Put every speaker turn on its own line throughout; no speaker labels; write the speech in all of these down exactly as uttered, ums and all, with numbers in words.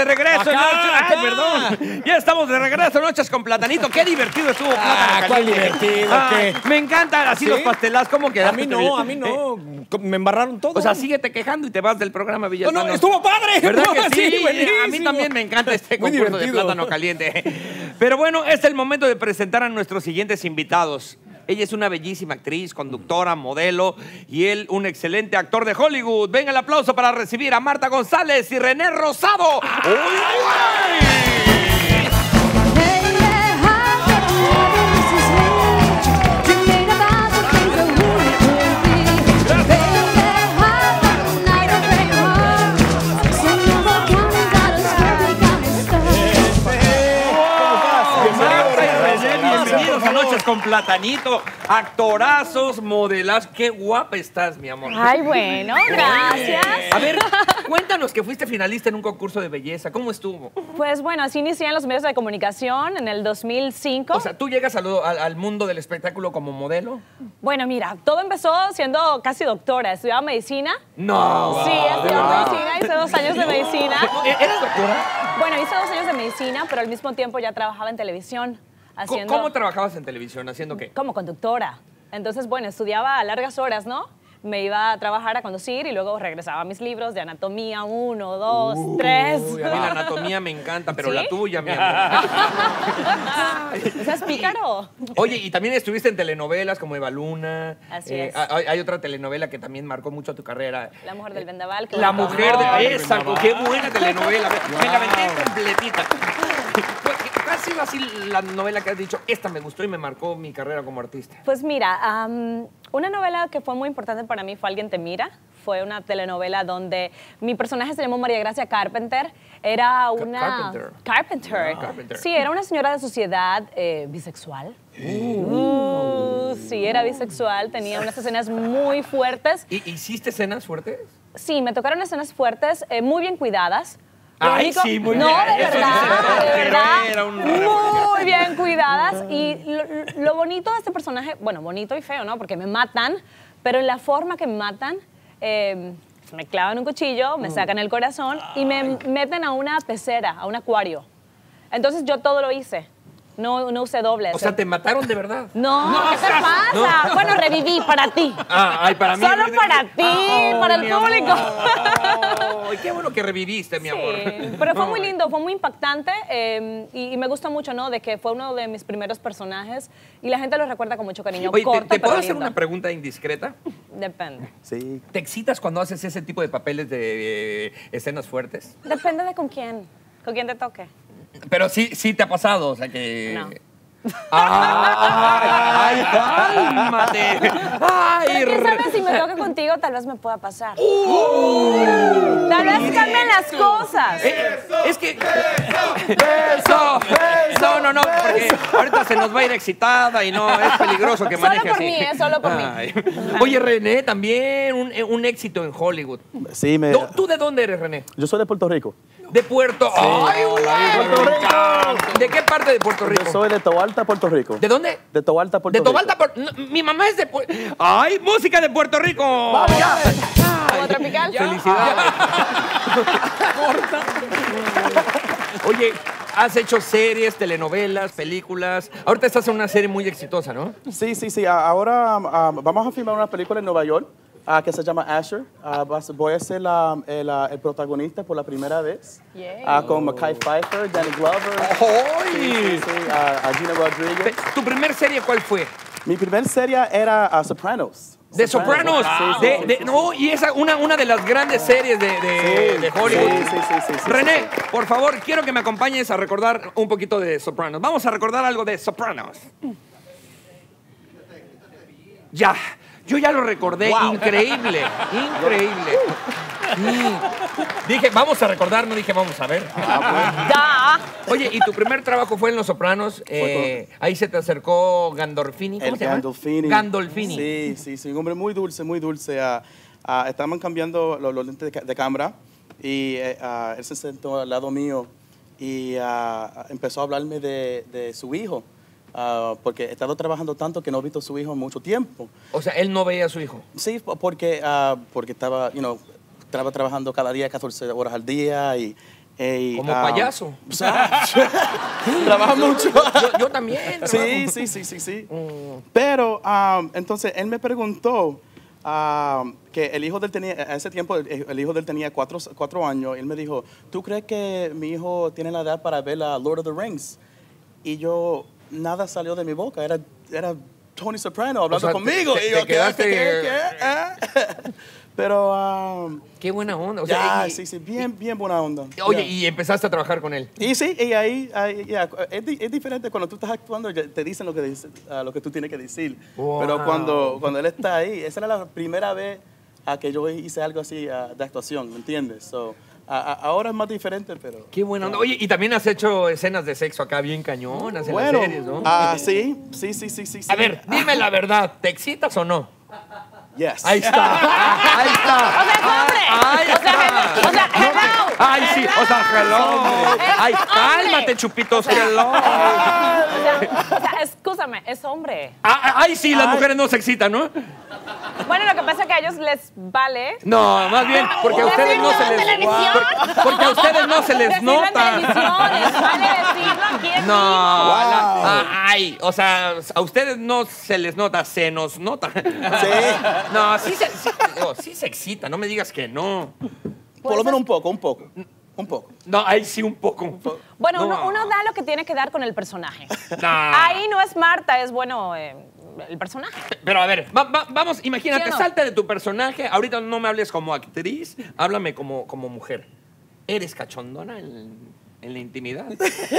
regreso.
Acá,
noche...
acá.
Ay, perdón. Ya estamos de regreso, Noches con Platanito. Qué divertido estuvo Plátano
Ah, ¿cuál
Caliente.
divertido?
Ay,
¿Qué?
me encantan así
¿Sí?
los pastelazos. ¿Cómo
A
quedaste?
mí no, a mí no. Me embarraron todo.
O sea, síguete quejando y te vas del programa,
no,
Villalpando.
no, estuvo padre.
¿Verdad
No,
que sí?
buenísimo.
A mí también me encanta este
Muy
concurso de
divertido.
Plátano Caliente. Pero bueno, es el momento de presentar a nuestros siguientes invitados. Ella es una bellísima actriz, conductora, modelo y él un excelente actor de Hollywood. Venga el aplauso para recibir a Marta González y René Rosado. ¡Uy, güey! Bienvenidos a Noches con Platanito, actorazos, modelas. Qué guapa estás, mi amor.
Ay, bueno, gracias.
A ver, cuéntanos que fuiste finalista en un concurso de belleza. ¿Cómo estuvo?
Pues bueno, así inicié en los medios de comunicación en el dos mil cinco.
O sea, ¿tú llegas al, al, al mundo del espectáculo como modelo?
Bueno, mira, todo empezó siendo casi doctora. Estudiaba medicina.
No.
Sí, estudiaba medicina, hice dos años de medicina.
¿Eres doctora?
Bueno, hice dos años de medicina, pero al mismo tiempo ya trabajaba en televisión. Haciendo,
¿Cómo trabajabas en televisión? ¿Haciendo qué?
Como conductora. Entonces, bueno, estudiaba a largas horas, ¿no? Me iba a trabajar a conducir y luego regresaba a mis libros de anatomía, uno, dos,
Uy,
tres.
Uy, a mí la anatomía me encanta, pero
¿Sí?
la tuya, mi amor.
¿Estás pícaro?
Oye, y también estuviste en telenovelas como Eva Luna.
Así
Eh,
es.
Hay, hay otra telenovela que también marcó mucho tu carrera.
La mujer del vendaval.
La
Claudia
mujer
Amor.
de esa, qué buena telenovela. Me la aventé completita. ¿Cuál ha sido así la novela que has dicho? Esta me gustó y me marcó mi carrera como artista.
Pues mira, um, una novela que fue muy importante para mí fue Alguien te mira. Fue una telenovela donde mi personaje se llamó María Gracia Carpenter. Era una...
Carpenter.
Carpenter.
Ah, Carpenter.
Sí, era una señora de sociedad eh, bisexual. Uh, sí, era bisexual. Tenía unas escenas muy fuertes.
¿Y hiciste escenas fuertes?
Sí, me tocaron escenas fuertes, eh, muy bien cuidadas. Lo
Ay,
único-
sí, muy
no,
bien.
de
Eso
verdad,
dice todo,
de
pero
verdad.
era un-
Muy bien cuidadas. Y lo, lo bonito de este personaje, bueno, bonito y feo, ¿no? Porque me matan, pero en la forma que me matan, eh, me clavan un cuchillo, me sacan el corazón y me meten a una pecera, a un acuario. Entonces yo todo lo hice. No, no usé dobles.
O sea, ¿te mataron de verdad?
No, ¿qué te pasa? Bueno, reviví para ti.
Ah, ay, para mí.
Solo para ti,
Ay,
para el
mi
público.
amor. Ay, qué bueno que reviviste, mi amor.
Sí, pero fue muy
Ay.
lindo, fue muy impactante eh, y, y me gusta mucho, ¿no? De que fue uno de mis primeros personajes y la gente lo recuerda con mucho cariño.
Oye, ¿te,
Corto,
te puedo
pero
hacer
lindo.
una pregunta indiscreta?
Depende.
Sí.
¿Te excitas cuando haces ese tipo de papeles de eh, escenas fuertes?
Depende de con quién, con quién te toque.
Pero sí, sí te ha pasado, o sea que...
No.
¡Ay, ay, cálmate! ¡Ay,
Pero quién
re-
sabe si me toca contigo, tal vez me pueda pasar. Tal vez cambien las cosas.
Eh, es que... ¡Eso! No, no, no, porque ahorita se nos va a ir excitada y no, es peligroso que
Solo
maneje
por
así.
mí, ¿eh? Solo por mí.
Ay. Oye, René, también un, un éxito en Hollywood.
Sí, me...
No, ¿tú de dónde eres, René?
Yo soy de Puerto Rico.
De Puerto... ¡Ay, güey!
Puerto Rico.
¿De qué parte de Puerto Rico?
Yo soy de Tobalta, Puerto Rico.
¿De dónde?
De Tobalta, Puerto
De
Rico.
Tobalta, Puerto Rico. Mi mamá es de Puerto... ¡Ay, música de Puerto Rico! ¡Vamos! Ya.
¿Como tropical?
¡Felicidades! Oye, has hecho series, telenovelas, películas. Ahorita estás en una serie muy exitosa, ¿no?
Sí, sí, sí. A- Ahora ah, vamos a filmar una película en Nueva York ah, que se llama Asher. Ah, vas- voy a ser la- el, ah, el protagonista por la primera vez.
Yay.
Ah, con Mekhi Phifer, Danny Glover.
¡Ay!
Sí, sí, ah, a Gina Rodriguez.
¿Tu primer serie cuál fue?
Mi primer serie era ah, Sopranos.
De Sopranos.
Sí, sí,
De-
sí,
de-
sí,
no, y esa una, una de las grandes series de, de-
Sí,
de Hollywood.
sí, sí, sí, sí, sí,
René,
sí.
por favor, quiero que me acompañes a recordar un poquito de Sopranos. Vamos a recordar algo de Sopranos. Ya, yo ya lo recordé. Increíble, increíble. Mm. Dije, vamos a recordar, no dije, vamos a ver.
Ya.
Oye, ¿y tu primer trabajo fue en Los Sopranos? Eh, ahí se te acercó Gandolfini. ¿Cómo
El
se llama?
Gandolfini.
Gandolfini.
Sí, sí, sí. Un hombre muy dulce, muy dulce. Ah, ah, estaban cambiando los, los lentes de, ca- de cámara y eh, ah, él se sentó al lado mío y ah, empezó a hablarme de, de su hijo. ah, porque he estado trabajando tanto que no he visto a su hijo en mucho tiempo.
O sea, él no veía a su hijo.
Sí, porque, ah, porque estaba, you know, estaba trabajando cada día catorce horas al día y, Ey,
Como
um,
payaso.
o sea, trabaja mucho.
Yo, yo también.
Sí, sí, sí, sí, sí. Pero um, entonces él me preguntó um, que el hijo de él tenía, a ese tiempo el, el hijo de él tenía cuatro, cuatro años. Y él me dijo, ¿tú crees que mi hijo tiene la edad para ver la Lord of the Rings? Y yo, nada salió de mi boca. Era, era Tony Soprano hablando
O sea,
conmigo.
te-
y yo,
te quedaste-
¿qué, qué, qué, qué? Pero, um,
Qué buena onda. O sea,
ya,
y-
sí, sí, bien, bien buena onda.
Oye,
Ya.
y empezaste a trabajar con él.
Y sí, y ahí, ahí, ya, es, di- es diferente cuando tú estás actuando, ya te dicen lo que, dice- ah, lo que tú tienes que decir.
Wow.
Pero cuando, cuando él está ahí, esa era la primera vez a que yo hice algo así ah, de actuación, ¿me entiendes? So, a- a- ahora es más diferente, pero...
Qué buena onda. Oye, y también has hecho escenas de sexo acá bien cañonas en
Bueno,
las series, ¿no?
ah, sí, sí, sí, sí, sí.
A
sí.
ver, dime la verdad, ¿te excitas o no?
Yes.
Ahí está, ahí está.
O sea, es hombre.
Ahí
O sea,
está.
hello. O sea, hello.
Ay, sí, o sea, hello.
Es
Ay,
hombre.
cálmate, chupitos, hello.
O sea, o sea, escúchame, es hombre.
Ah, Ay, sí, las mujeres no se excitan, ¿no?
Bueno, lo que pasa es que a ellos les vale.
No, más bien, porque a ustedes no se
¿Decirlo en
les...
televisión?
Porque, porque a ustedes no se les
Decirlo en
nota.
televisión, les vale decirlo aquí en
No,
vivo.
la- ah, ay, o sea, a ustedes no se les nota, se nos nota.
Sí.
No, sí se, sí, digo, sí se excita, no me digas que no.
Por lo menos un poco, un poco. Un poco.
No, ahí sí un poco.
Bueno,
No.
uno, uno da lo que tiene que dar con el personaje.
No.
Ahí no es Marta, es bueno eh, el personaje.
Pero a ver, va- va- vamos, imagínate,
¿Sí o no?
salte de tu personaje. Ahorita no me hables como actriz, háblame como, como mujer. ¿Eres cachondona en, en la intimidad?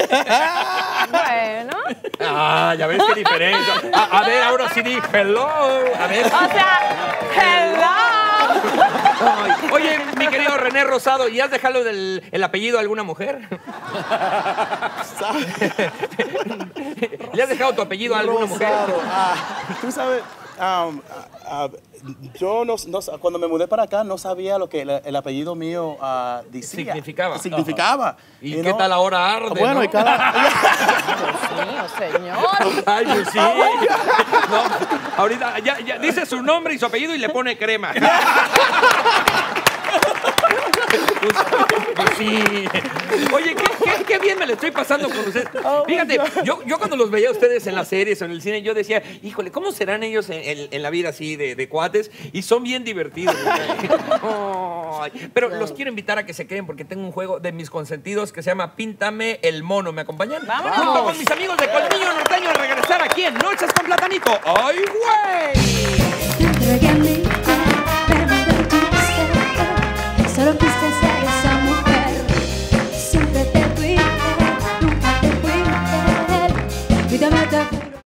Bueno.
Ah, ya ves qué diferencia. A, a ver, ahora sí di hello. A ver.
O sea, hello.
Ay, oye, mi querido René Rosado, ¿y has dejado del, el apellido a alguna mujer? ¿Le has dejado tu apellido a alguna mujer?
Rosado. Ah, tú sabes, um, ah, ah, yo no, no- cuando me mudé para acá no sabía lo que el, el apellido mío ah, decía.
Significaba.
Significaba.
¿Y
You
qué
know?
tal ahora arde,
Bueno,
no?
y cada...
Dios mío, señor.
Ay, pues sí. No, ahorita ya, ya dice su nombre y su apellido y le pone crema. Pues, pues sí. Oye, ¿qué, qué, qué bien me le estoy pasando con ustedes. Fíjate, yo, yo cuando los veía a ustedes en las series o en el cine, yo decía, híjole, ¿cómo serán ellos en, en- en la vida así de, de cuates? Y son bien divertidos. Ay, pero los quiero invitar a que se queden porque tengo un juego de mis consentidos que se llama Píntame el mono. ¿Me acompañan?
Vámonos.
Junto con mis amigos de Colmillo Norteño a regresar aquí en Noches con Platanito. ¡Ay, güey!
Entrégame ya, me voy a gustar. Solo quise ser